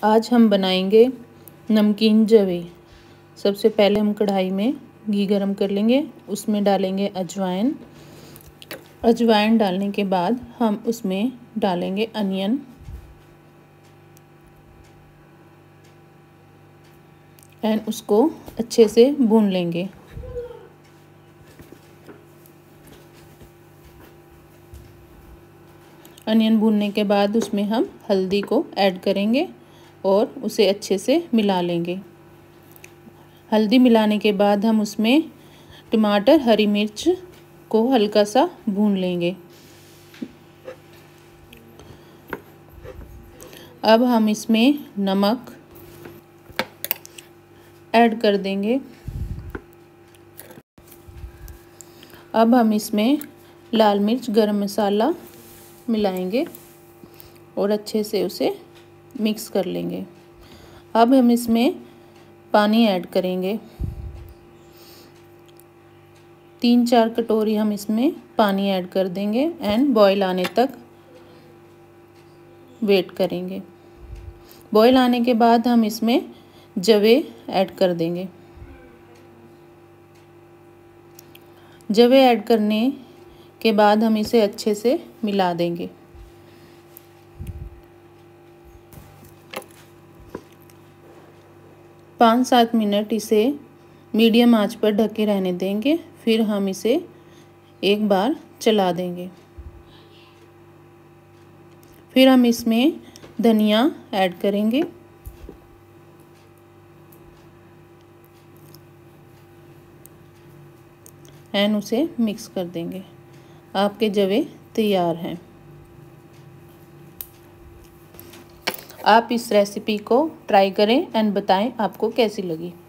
आज हम बनाएंगे नमकीन जवे। सबसे पहले हम कढ़ाई में घी गरम कर लेंगे, उसमें डालेंगे अजवाइन। अजवाइन डालने के बाद हम उसमें डालेंगे अनियन एंड उसको अच्छे से भून लेंगे। अनियन भूनने के बाद उसमें हम हल्दी को ऐड करेंगे और उसे अच्छे से मिला लेंगे। हल्दी मिलाने के बाद हम उसमें टमाटर, हरी मिर्च को हल्का सा भून लेंगे। अब हम इसमें नमक ऐड कर देंगे। अब हम इसमें लाल मिर्च, गरम मसाला मिलाएंगे और अच्छे से उसे मिक्स कर लेंगे। अब हम इसमें पानी ऐड करेंगे। 3-4 कटोरी हम इसमें पानी ऐड कर देंगे एंड बॉईल आने तक वेट करेंगे। बॉईल आने के बाद हम इसमें जवे ऐड कर देंगे। जवे ऐड करने के बाद हम इसे अच्छे से मिला देंगे। पाँच 7 मिनट इसे मीडियम आंच पर ढके रहने देंगे, फिर हम इसे एक बार चला देंगे। फिर हम इसमें धनिया ऐड करेंगे एंड उसे मिक्स कर देंगे। आपके जवे तैयार हैं। आप इस रेसिपी को ट्राई करें एंड बताएं आपको कैसी लगी।